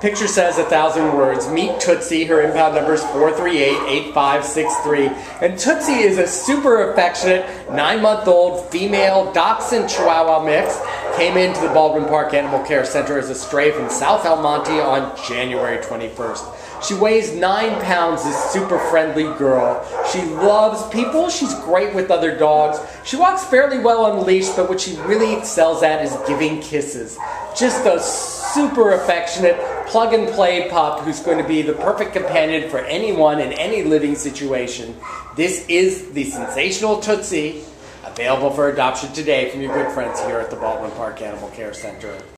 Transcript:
Picture says 1,000 words. Meet Tootsie. Her impound number is 4388563. And Tootsie is a super affectionate 9-month-old female Dachshund Chihuahua mix. Came into the Baldwin Park Animal Care Center as a stray from South El Monte on January 21st. She weighs 9 pounds, this super friendly girl. She loves people. She's great with other dogs. She walks fairly well on the leash, but what she really excels at is giving kisses. Just a super affectionate, plug-and-play pup who's going to be the perfect companion for anyone in any living situation. This is the sensational Tootsie, available for adoption today from your good friends here at the Baldwin Park Animal Care Center.